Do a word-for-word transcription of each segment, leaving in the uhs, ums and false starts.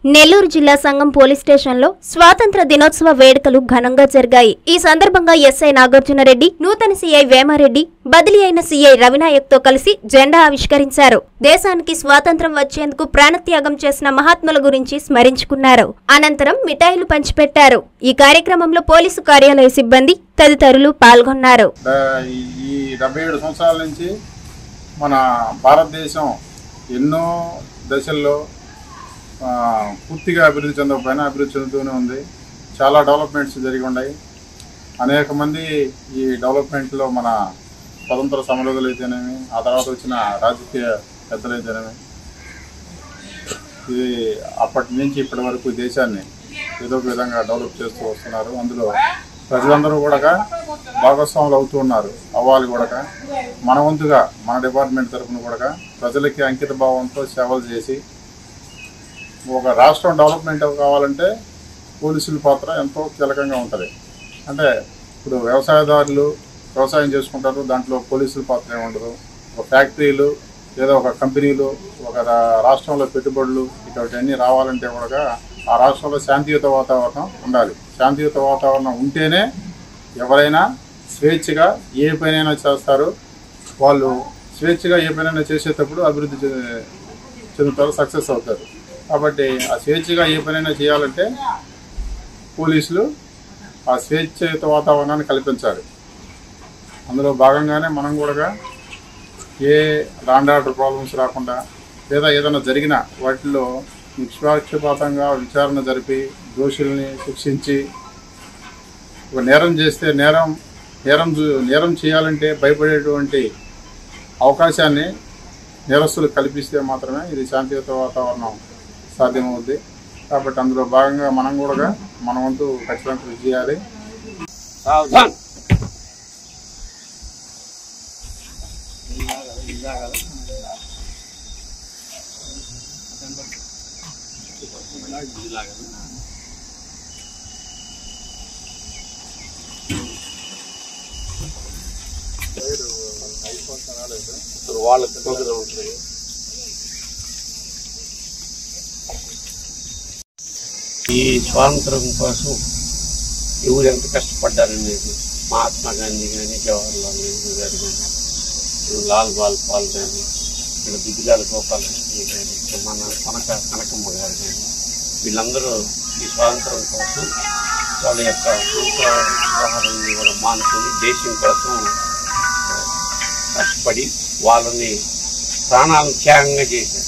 నెల్లూరు జిల్లా సంగం పోలీస్ స్టేషన్లో స్వాతంత్ర దినోత్సవ వేడుకలు ఘనంగా జరిగాయి. ఈ సందర్భంగా ఎస్ఐ నాగార్జునరెడ్డి, నూతన సీఐ వేమారెడ్డి, బదిలీ అయిన సీఐ రవినాయక్ తో కలిసి జెండా ఆవిష్కరించారు. దేశానికి స్వాతంత్రం వచ్చేందుకు ప్రాణత్యాగం చేసిన మహాత్ముల గురించి స్మరించుకున్నారు. అనంతరం మిఠాయిలు పంచిపెట్టారు. ఈ కార్యక్రమంలో పోలీసు కార్యాలయ సిబ్బంది తదితరులు పాల్గొన్నారు. ఈ డెబ్బై ఏడు సంవత్సరాల నుంచి మన భారతదేశం ఎన్నో దశల్లో పూర్తిగా అభివృద్ధి చెందకపోయినా అభివృద్ధి చెందుతూనే ఉంది. చాలా డెవలప్మెంట్స్ జరిగి ఉన్నాయి. అనేక మంది ఈ డెవలప్మెంట్లో మన స్వతంత్ర సమరయోధులు అయితేనేమి, ఆ తర్వాత వచ్చిన రాజకీయ పెద్దలు అయితేనేమి, ఇది అప్పటి నుంచి ఇప్పటి వరకు దేశాన్ని ఏదో ఒక విధంగా డెవలప్ చేస్తూ వస్తున్నారు. అందులో ప్రజలందరూ కూడా భాగస్వాములు అవుతూ ఉన్నారు. అవ్వాలి కూడా మన వంతుగా మన డిపార్ట్మెంట్ తరఫున కూడా ప్రజలకి అంకిత భావంతో సేవలు చేసి ఒక రాష్ట్రం డెవలప్మెంట్ కావాలంటే పోలీసుల పాత్ర ఎంతో కీలకంగా ఉంటుంది. అంటే ఇప్పుడు వ్యవసాయదారులు వ్యవసాయం చేసుకుంటారు, దాంట్లో పోలీసుల పాత్ర ఏమి ఉండదు. ఒక ఫ్యాక్టరీలు లేదా ఒక కంపెనీలు ఒక రాష్ట్రంలో పెట్టుబడులు ఇటువంటివన్నీ రావాలంటే కూడా ఆ రాష్ట్రంలో శాంతియుత వాతావరణం ఉండాలి. శాంతియుత వాతావరణం ఉంటేనే ఎవరైనా స్వేచ్ఛగా ఏ పనైనా చేస్తారు. వాళ్ళు స్వేచ్ఛగా ఏ పనైనా చేసేటప్పుడు అభివృద్ధి చెందుతారు, సక్సెస్ అవుతారు. కాబట్టి ఆ స్వేచ్ఛగా ఏ పనైనా చేయాలంటే పోలీసులు ఆ స్వేచ్ఛయుత వాతావరణాన్ని కల్పించాలి. అందులో భాగంగానే మనం కూడా ఏ లాండ్ ఆర్డర్ ప్రాబ్లమ్స్ రాకుండా లేదా ఏదైనా జరిగినా వాటిల్లో నిష్పాక్షపాతంగా విచారణ జరిపి దోషుల్ని శిక్షించి, ఒక నేరం చేస్తే నేరం నేరం నేరం చేయాలంటే భయపడేటువంటి అవకాశాన్ని నేరస్తులు కల్పిస్తే మాత్రమే ఇది శాంతియుత వాతావరణం సాధ్యమవుద్ది. కాబట్టి అందులో భాగంగా మనం కూడా మన వంతు ఖచ్చితంగా కృషి చేయాలి. వాళ్ళకి ఈ స్వాతంత్రం కోసం ఎవరు ఎంత కష్టపడ్డారనేది మహాత్మా గాంధీ కానీ, జవహర్లాల్ నెహ్రూ గారు కానీ, లాల్ బాల్ పాల్ కానీ, ఇక్కడ దిగ్గుజాల గోపాలకృష్ణ కానీ, మన కనక కనకమ్మ గారు కానీ, వీళ్ళందరూ ఈ స్వాతంత్రం కోసం వాళ్ళ యొక్క సొంత వ్యవహారాన్ని కూడా మానుకొని దేశం కోసం కష్టపడి వాళ్ళని ప్రాణాలను త్యాగంగా చేశారు.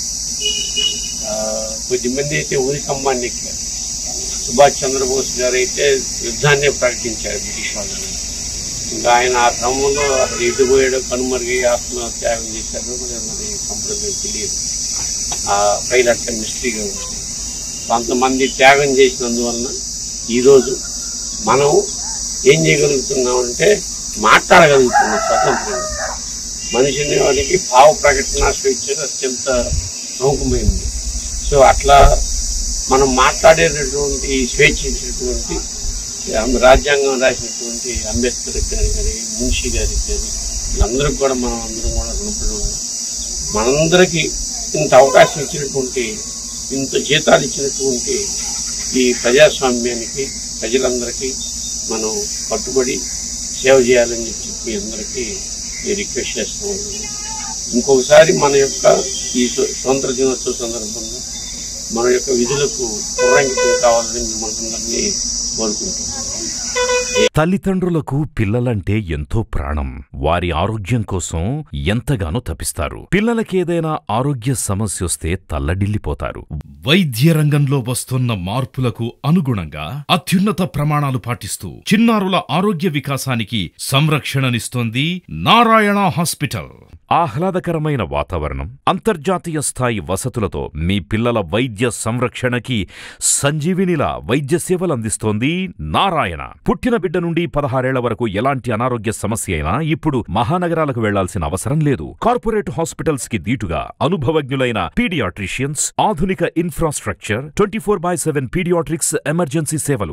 కొద్దిమంది అయితే ఊరికమ్మాన్ని ఎక్కారు. సుభాష్ చంద్రబోస్ గారు అయితే యుద్ధాన్నే ప్రకటించారు బ్రిటిష్ వాళ్ళని. ఇంకా ఆయన ఆ క్రమంలో అక్కడ ఎటుపోయాడో కనుమరుగి ఆత్మత్యాగం చేశారు. మరి మరి సంప్రదాయం తెలియదు. ఆ పైలట్ మిస్టరీగా ఉంది. కొంతమంది త్యాగం చేసినందువలన ఈరోజు మనం ఏం చేయగలుగుతున్నామంటే మాట్లాడగలుగుతున్నాం స్వతంత్రంగా. మనిషిని వారికి భావ ప్రకటన స్వేచ్ఛ అత్యంత ప్రముఖమైంది. సో అట్లా మనం మాట్లాడేటటువంటి స్వేచ్ఛ ఇచ్చినటువంటి రాజ్యాంగం రాసినటువంటి అంబేద్కర్ గారి కానీ, మున్షి గారికి కానీ, వీళ్ళందరికీ కూడా మనం అందరం కూడా రుణపడి ఉన్నాం. మనందరికీ ఇంత అవకాశం ఇచ్చినటువంటి, ఇంత జీతాలు ఇచ్చినటువంటి ఈ ప్రజాస్వామ్యానికి ప్రజలందరికీ మనం కట్టుబడి సేవ చేయాలని చెప్పి అందరికీ రిక్వెస్ట్ చేస్తూ ఉన్నాను. ఇంకొకసారి మన యొక్క ఈ స్వతంత్ర దినోత్సవ సందర్భంగా మన యొక్క విధులకు పునరంకితం కావాలని మిమ్మల్ని కోరుకుంటున్నాం. తల్లిదండ్రులకు పిల్లలంటే ఎంతో ప్రాణం. వారి ఆరోగ్యం కోసం ఎంతగానో తపిస్తారు. పిల్లలకేదైనా ఆరోగ్య సమస్య వస్తే తల్లడిల్లిపోతారు. వైద్య రంగంలో వస్తున్న మార్పులకు అనుగుణంగా అత్యున్నత ప్రమాణాలు పాటిస్తూ చిన్నారుల ఆరోగ్య వికాసానికి సంరక్షణనిస్తోంది నారాయణ హాస్పిటల్. ఆహ్లాదకరమైన వాతావరణం, అంతర్జాతీయ స్థాయి వసతులతో మీ పిల్లల వైద్య సంరక్షణకి సంజీవినిలా వైద్య సేవలందిస్తోంది నారాయణ. పుట్టిన బిడ్డ నుండి పదహారేళ్ల వరకు ఎలాంటి అనారోగ్య సమస్య అయినా ఇప్పుడు మహానగరాలకు వెళ్లాల్సిన అవసరం లేదు. కార్పొరేట్ హాస్పిటల్స్ కి దీటుగా అనుభవజ్ఞులైన పీడియాట్రిషియన్స్, ఆధునిక infrastructure, twenty four by seven paediatrics emergency సేవలు.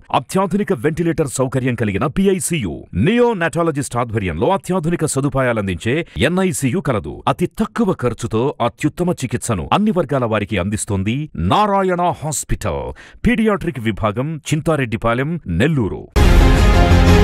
అత్యాధునిక వెంటిలేటర్ సౌకర్యం కలిగిన పిఐసియు, నియో నాటాలజిస్ట్ ఆధ్వర్యంలో అత్యాధునిక సదుపాయాలందించే ఎన్ఐసియు కలదు. అతి తక్కువ ఖర్చుతో అత్యుత్తమ చికిత్సను అన్ని వర్గాల వారికి అందిస్తోంది నారాయణ హాస్పిటల్. పీడియాట్రిక్ విభాగం, చింతారెడ్డిపాలెం, నెల్లూరు.